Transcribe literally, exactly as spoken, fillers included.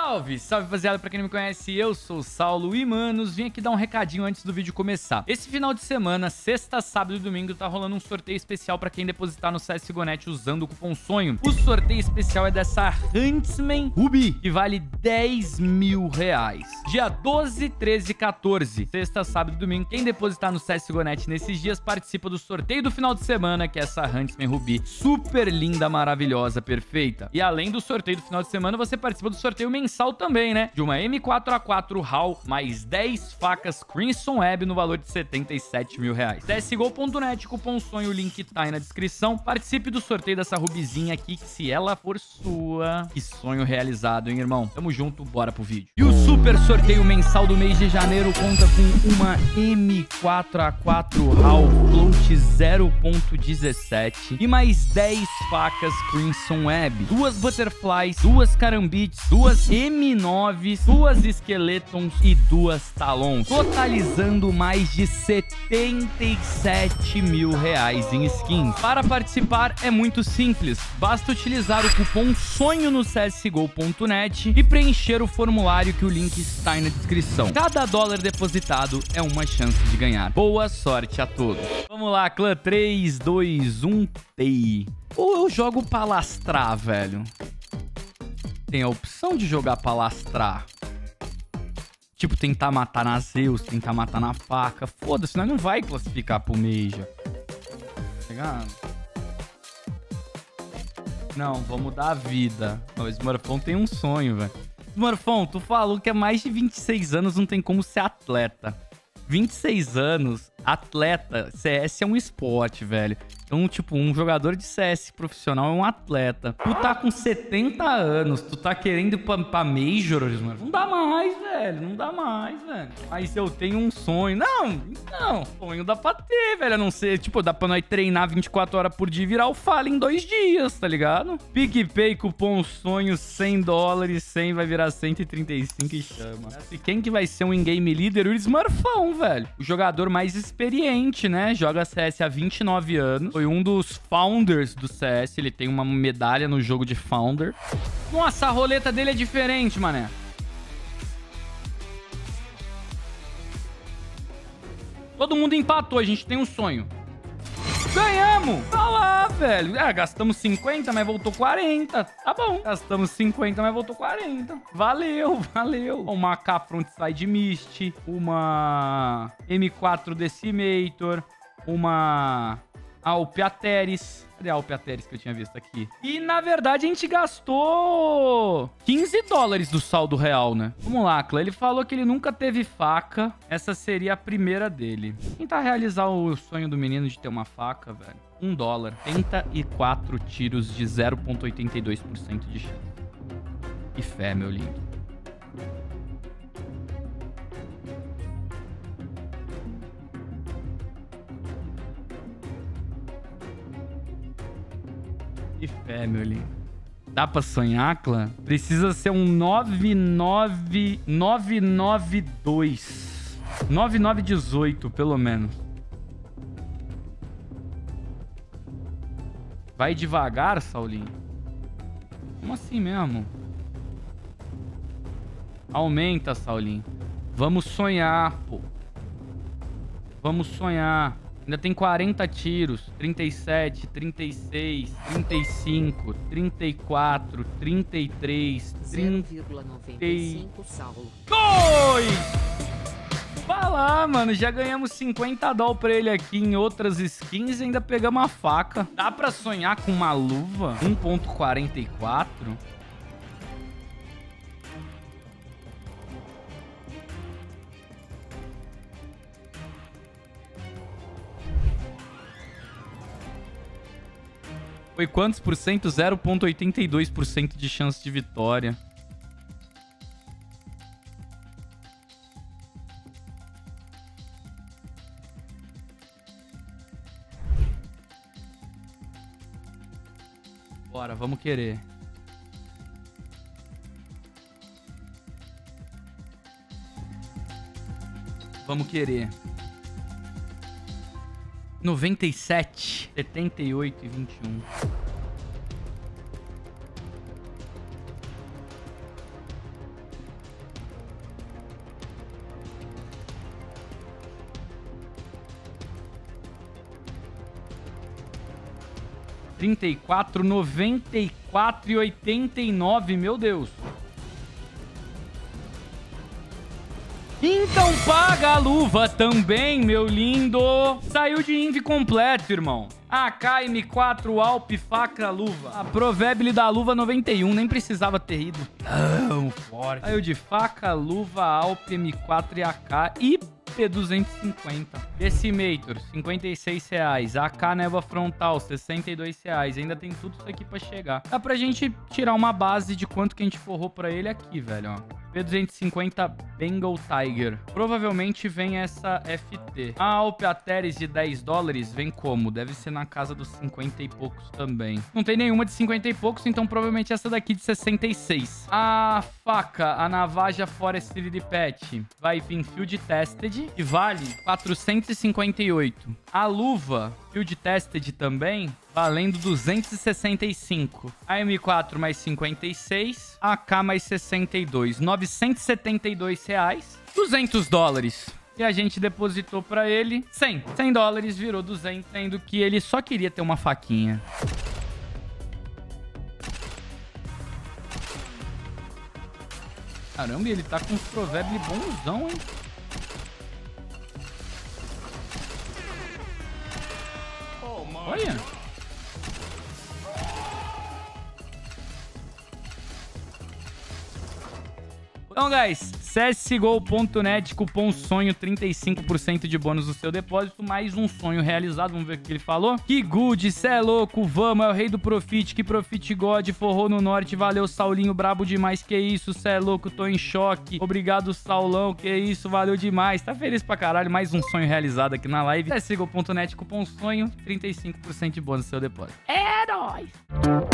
Salve, salve rapaziada, pra quem não me conhece, eu sou o Saulo e manos, vim aqui dar um recadinho antes do vídeo começar. Esse final de semana, sexta, sábado e domingo, tá rolando um sorteio especial pra quem depositar no C S G O Net usando o cupom SONHO. O sorteio especial é dessa Huntsman Ruby, que vale dez mil reais. Dia doze, treze e quatorze, sexta, sábado e domingo, quem depositar no C S G O Net nesses dias participa do sorteio do final de semana, que é essa Huntsman Ruby, super linda, maravilhosa, perfeita. E além do sorteio do final de semana, você participa do sorteio mensal também, né? De uma M quatro A quatro H A W mais dez facas Crimson Web no valor de setenta e sete mil reais. C S G O ponto net, cupom SONHO, o link tá aí na descrição. Participe do sorteio dessa rubizinha aqui, que se ela for sua, que sonho realizado, hein, irmão? Tamo junto, bora pro vídeo. E o super sorteio mensal do mês de janeiro conta com uma M quatro A quatro H A W Float zero ponto dezessete e mais dez facas Crimson Web, duas Butterflies, duas Carambites, duas M nove, duas Skeletons e duas Talons, totalizando mais de setenta e sete mil reais em skins. Para participar é muito simples, basta utilizar o cupom SONHO no C S G O ponto net e preencher o formulário que o link está aí na descrição. Cada dólar depositado é uma chance de ganhar. Boa sorte a todos. Vamos lá, clã três, dois, um, T I. Ou eu jogo palastrar, velho? Tem a opção de jogar palastrar. Tipo, tentar matar na Zeus, tentar matar na faca. Foda-se, nós não vai classificar pro Major. Tá ligado? Não, vamos dar a vida. O Smurfão tem um sonho, velho. Smurfão, tu falou que há mais de vinte e seis anos não tem como ser atleta. vinte e seis anos, atleta, C S é um esporte, velho. Então, tipo, um jogador de C S profissional é um atleta. Tu tá com setenta anos, tu tá querendo ir pra, pra Majors, mano. Não dá mais, velho. Não dá mais, velho. Mas eu tenho um sonho. Não, não. Sonho dá pra ter, velho. A não ser, tipo, dá pra nós treinar vinte e quatro horas por dia e virar o Fala em dois dias, tá ligado? PicPay, cupom SONHO, cem dólares, cem vai virar cento e trinta e cinco e chama. E quem que vai ser um in-game líder? O Smurfão, velho. O jogador mais experiente, né? Joga C S há vinte e nove anos. Foi um dos founders do C S. Ele tem uma medalha no jogo de founder. Nossa, a roleta dele é diferente, mané. Todo mundo empatou. A gente tem um sonho. Ganhamos! Tá lá, velho. Ah, gastamos cinquenta, mas voltou quarenta. Tá bom. Gastamos cinquenta, mas voltou quarenta. Valeu, valeu. Uma A K Frontside Mist. Uma M quatro Decimator. Uma Alpiateris. Cadê a Alpiateris que eu tinha visto aqui? E, na verdade, a gente gastou quinze dólares do saldo real, né? Vamos lá, Clã. Ele falou que ele nunca teve faca. Essa seria a primeira dele. Tentar realizar o sonho do menino de ter uma faca, velho. Um dólar. trinta e quatro tiros de zero ponto oitenta e dois por cento de chance. Que fé, meu lindo. Que fé, meu lindo. Dá pra sonhar, clã? Precisa ser um nove nove nove nove dois. nove nove dezoito, pelo menos. Vai devagar, Saulinho? Como assim mesmo? Aumenta, Saulinho. Vamos sonhar, pô. Vamos sonhar. Ainda tem quarenta tiros. trinta e sete, trinta e seis, trinta e cinco, trinta e quatro, trinta e três, trinta e cinco, Saulo. Dois! Vai lá, mano. Já ganhamos cinquenta dólares pra ele aqui em outras skins e ainda pegamos a faca. Dá pra sonhar com uma luva? um ponto quarenta e quatro? Foi quantos por cento? zero ponto oitenta e dois por cento de chance de vitória. Bora, vamos querer. Vamos querer. noventa e sete, setenta e oito e vinte e um. trinta e quatro, noventa e quatro e oitenta e nove. Meu Deus. Então paga a luva também, meu lindo. Saiu de inv completo, irmão. A K M quatro, Alp, faca, luva. A Provérbile da luva noventa e um. Nem precisava ter ido tão forte. Saiu de faca, luva, Alp, M quatro e A K. E P duzentos e cinquenta. Decimator, cinquenta e seis reais. A K Neva Frontal, sessenta e dois reais. Ainda tem tudo isso aqui pra chegar. Dá pra gente tirar uma base de quanto que a gente forrou pra ele aqui, velho, ó. P duzentos e cinquenta Bengal Tiger. Provavelmente vem essa F T. A Alp Ateres de dez dólares vem como? Deve ser na casa dos cinquenta e poucos também. Não tem nenhuma de cinquenta e poucos, então provavelmente essa daqui de sessenta e seis. A faca, a Navaja Forestry de Pet, vai vir Field Tested, que vale quatrocentos e cinquenta e oito. A luva, Field Tested também, valendo duzentos e sessenta e cinco. A M quatro mais cinquenta e seis. A K mais sessenta e dois. novecentos e setenta e dois reais. duzentos dólares. E a gente depositou pra ele cem. cem dólares virou duzentos, sendo que ele só queria ter uma faquinha. Caramba, ele tá com uns provérbios bonzão, hein? Olha. Então, guys, C S G O ponto net, cupom sonho, trinta e cinco por cento de bônus no seu depósito, mais um sonho realizado. Vamos ver o que ele falou. Que good, cê é louco, vamos, é o rei do Profit, que Profit God, forrou no norte, valeu, Saulinho, brabo demais, que isso, cê é louco, tô em choque. Obrigado, Saulão, que isso, valeu demais. Tá feliz pra caralho, mais um sonho realizado aqui na live. C S G O ponto net, cupom sonho, trinta e cinco por cento de bônus no seu depósito. É nóis!